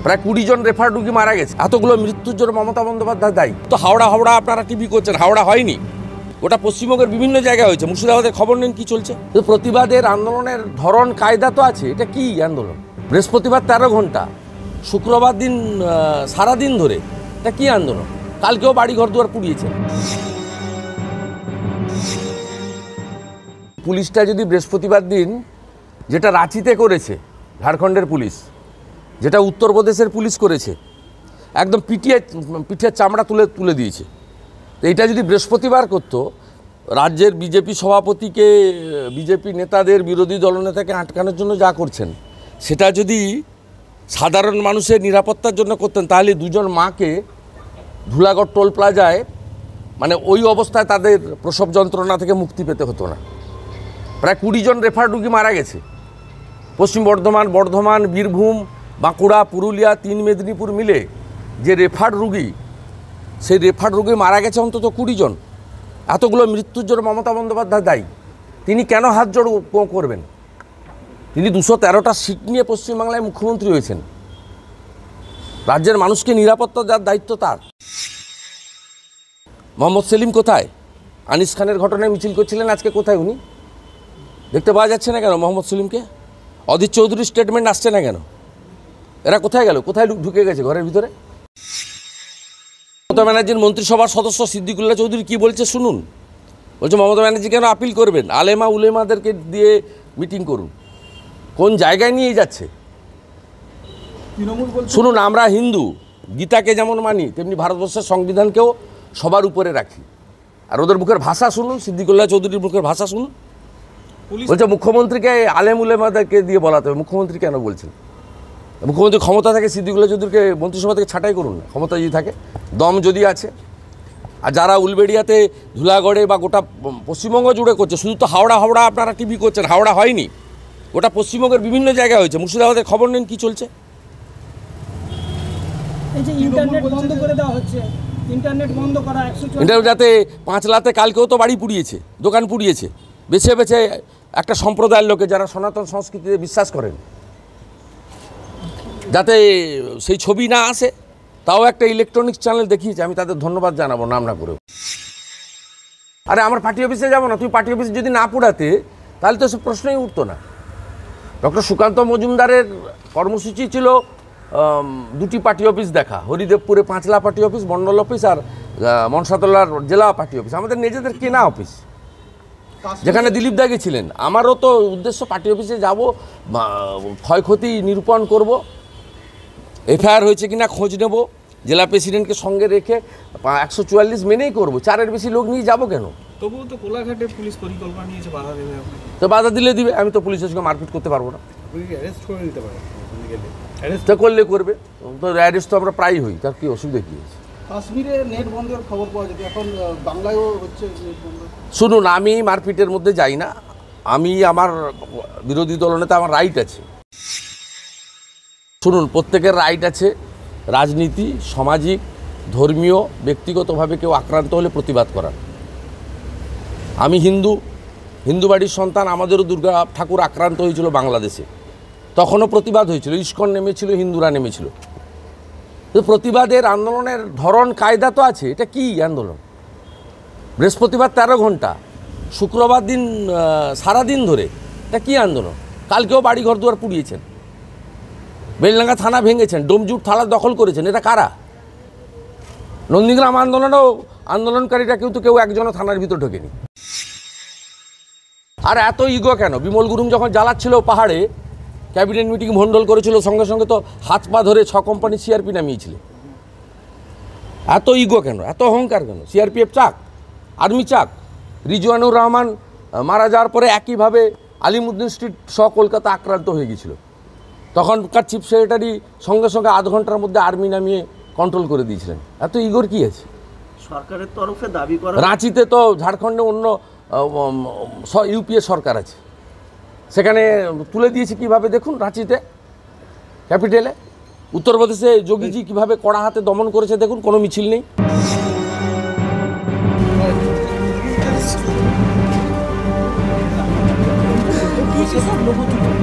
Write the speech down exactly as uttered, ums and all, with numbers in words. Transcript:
প্রায় কুড়ি জন রেফার রুগী মারা গেছে। এতগুলো মৃত্যুর জন্য মমতা বন্দ্যোপাধ্যায় দায়ী। তো হাওড়া হাওড়া আপনারা টিভি করছেন, হাওড়া হয়নি, ওটা পশ্চিমবঙ্গের বিভিন্ন জায়গায় হয়েছে। মুর্শিদাবাদের খবর নেন কি চলছে। তো প্রতিবাদের আন্দোলনের ধরন কায়দা তো আছে। এটা কি আন্দোলন? বৃহস্পতিবার তেরো ঘন্টা, শুক্রবার দিন সারাদিন ধরে, এটা কি আন্দোলন? কালকেও বাড়ি ঘর দুয়ার পুড়িয়েছে। পুলিশটা যদি বৃহস্পতিবার দিন যেটা রাঁচিতে করেছে ঝাড়খণ্ডের পুলিশ, যেটা উত্তরপ্রদেশের পুলিশ করেছে, একদম পিটিয়ে পিঠের চামড়া তুলে তুলে দিয়েছে। তো এইটা যদি বৃহস্পতিবার করতো, রাজ্যের বিজেপি সভাপতিকে, বিজেপি নেতাদের, বিরোধী দলনেতাকে আটকানোর জন্য যা করছেন, সেটা যদি সাধারণ মানুষের নিরাপত্তার জন্য করতেন, তাহলে দুজন মাকে ধুলাগড় টোল প্লাজায় মানে ওই অবস্থায় তাদের প্রসব যন্ত্রণা থেকে মুক্তি পেতে হতো না। প্রায় কুড়ি জন রেফার রুগী মারা গেছে। পশ্চিম বর্ধমান, বর্ধমান, বীরভূম, বাঁকুড়া, পুরুলিয়া, তিন মেদিনীপুর মিলে যে রেফার রুগী, সেই রেফার রুগী মারা গেছে অন্তত কুড়ি জন। এতগুলো মৃত্যুর জন্য মমতা বন্দ্যোপাধ্যায় দায়ী। তিনি কেন হাত জোড় করবেন? তিনি দুশো তেরোটা সিট নিয়ে পশ্চিমবাংলায় মুখ্যমন্ত্রী হয়েছেন। রাজ্যের মানুষকে নিরাপত্তা দেওয়ার দায়িত্ব তার। মোহাম্মদ সেলিম কোথায়? আনিস খানের ঘটনায় মিছিল করছিলেন, আজকে কোথায় উনি? দেখতে পাওয়া যাচ্ছে না কেন মোহাম্মদ সেলিমকে? অধীর চৌধুরীর স্টেটমেন্ট আসছে না কেন? এরা কোথায় গেল? কোথায় ঢুকে গেছে ঘরের ভিতরে? মমতা ব্যানার্জির মন্ত্রিসভার সদস্য সিদ্দিকুল্লাহ চৌধুরী কি বলছে শুনুন। বলছে মমতা ব্যানার্জি কেন আপিল করবেন? আলেমা উলেমাদেরকে দিয়ে মিটিং করুন। কোন জায়গায় নিয়ে যাচ্ছে শুনুন। আমরা হিন্দু, গীতাকে যেমন মানি, তেমনি ভারতবর্ষের সংবিধানকেও সবার উপরে রাখি। আর ওদের মুখের ভাষা শুনুন, সিদ্দিকুল্লাহ চৌধুরীর মুখের ভাষা শুনুন। বলছে মুখ্যমন্ত্রীকে আলেম উলেমাদেরকে দিয়ে বলাতে হবে। মুখ্যমন্ত্রী কেন বলছেন? মুখ্যমন্ত্রী ক্ষমতা থাকে, সিদ্দিকুল্লাহ চৌধুরীকে মন্ত্রিসভা থেকে ছাঁটাই করুন না, ক্ষমতা যদি থাকে, দম যদি আছে। আর যারা উলবেড়িয়াতে, ধুলাগড়ে বা গোটা পশ্চিমবঙ্গ জুড়ে করছে, শুধু তো হাওড়া হাওড়া আপনারা টিভি করছেন, হাওড়া হয়নি, ওটা পশ্চিমবঙ্গের বিভিন্ন জায়গায় হয়েছে। মুর্শিদাবাদের খবর নেন কি চলছে। ইন্টারনেট বন্ধ করে দেওয়া হচ্ছে, ইন্টারনেট বন্ধ করা, ইন্টারনেট যাতে পাঁচ লাতে কালকেও তো বাড়ি পুড়িয়েছে, দোকান পুড়িয়েছে, বেছে বেছে একটা সম্প্রদায়ের লোকে যারা সনাতন সংস্কৃতিতে বিশ্বাস করেন, যাতে সেই ছবি না আসে, তাও একটা ইলেকট্রনিক্স চ্যানেল দেখিয়েছে। আমি তাদের ধন্যবাদ জানাবো নাম না করেও। আরে আমার পার্টি অফিসে যাবো না, তুমি পার্টি অফিসে যদি না পুড়াতে তাহলে তো সে প্রশ্নই উঠতো না। ডক্টর সুকান্ত মজুমদারের কর্মসূচি ছিল দুটি পার্টি অফিস দেখা, হরিদেবপুরে Panchla party office, mandal office, আর মনসাতলার জেলা পার্টি অফিস, আমাদের নিজেদের কেনা অফিস, যেখানে দিলীপ দা গেছিলেন। আমারও তো উদ্দেশ্য পার্টি অফিসে যাব, ক্ষয়ক্ষতি নিরূপণ করব, এফআইআর হয়েছে কিনা খোঁজ নেব, জেলা প্রেসিডেন্টকে সঙ্গে রেখে একশো চুয়াল্লিশ মেনেই করবো। চারের বেশি লোক নিয়ে যাবো কেন? তবুও তো কোলাঘাটে পুলিশ পরিকল্পনা নিয়েছে, বাধা দেবে। তো বাধা দিলে দিবে, আমি তো পুলিশের সঙ্গে মারপিট করতে পারবো না। অ্যারেস্ট করে দিতে পারে, অ্যারেস্ট করলে করবে, তো অ্যারেস্ট তো আমরা প্রায়ই হই, তার কি অসুবিধা কী আছে? কাশ্মীরে নেট বন্ধের খবর পাওয়া যাচ্ছে, এখন বাংলায়ও হচ্ছে নেট বন্ধ। শুনুন, আমি মারপিটের মধ্যে যাই না। আমি আমার বিরোধী দলনেতা, আমার রাইট আছে। শুনুন, প্রত্যেকের রাইট আছে রাজনীতি, সামাজিক, ধর্মীয়, ব্যক্তিগতভাবে কেউ আক্রান্ত হলে প্রতিবাদ করার। আমি হিন্দু, হিন্দু বাড়ির সন্তান, আমাদেরও দুর্গা ঠাকুর আক্রান্ত হয়েছিল বাংলাদেশে, তখনও প্রতিবাদ হয়েছিল, ইস্কন নেমেছিল, হিন্দুরা নেমেছিল। তো প্রতিবাদের আন্দোলনের ধরন কায়দা তো আছে। এটা কি আন্দোলন? বৃহস্পতিবার তেরো ঘন্টা, শুক্রবার দিন সারাদিন ধরে, এটা কি আন্দোলন? কালকেও বাড়ি ঘর দুয়ার পুড়িয়েছেন, বেলডাঙ্গা থানা ভেঙেছেন, ডোমজুট থানা দখল করেছেন। এটা কারা? নন্দীগ্রাম আন্দোলনেও আন্দোলনকারীরা কেউ তো কেউ একজনও থানার ভিতর ঢোকেনি। আর এত ইগো কেন? বিমল গুরুং যখন জ্বালাচ্ছিল পাহাড়ে, ক্যাবিনেট মিটিং ভণ্ডল করেছিল, সঙ্গে সঙ্গে তো হাত পা ধরে ছ কোম্পানি সিআরপি নামিয়েছিল। এত ইগো কেন? এত অহংকার কেন? সিআরপিএফ চাক, আর্মি চাক। রিজওয়ানুর রহমান মারা যাওয়ার পরে একইভাবে আলিমুদ্দিন স্ট্রিট সহ কলকাতা আক্রান্ত হয়ে গিয়েছিল। তখনকার চিফ সেক্রেটারি সঙ্গে সঙ্গে আধ ঘন্টার মধ্যে আর্মি নামিয়ে কন্ট্রোল করে দিয়েছিলেন। এত ইগোর কি আছে? সরকারের তরফে দাবি করা, রাঁচিতে তো ঝাড়খণ্ডে অন্য ইউপিএ সরকার আছে, সেখানে তুলে দিয়েছে কিভাবে দেখুন। রাঁচিতে ক্যাপিটালে, উত্তরপ্রদেশে যোগীজি কিভাবে কড়া হাতে দমন করেছে দেখুন, কোনো মিছিল নেই।